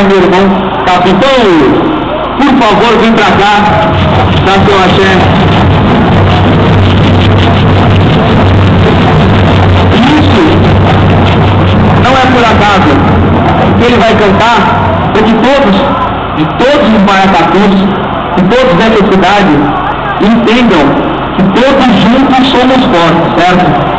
meu irmão Capitão. Por favor, vem pra cá, dá seu axé. Isso não é por acaso. O que ele vai cantar é de todos os maracatus, de todos dessa cidade, entendam que todos juntos somos fortes, certo?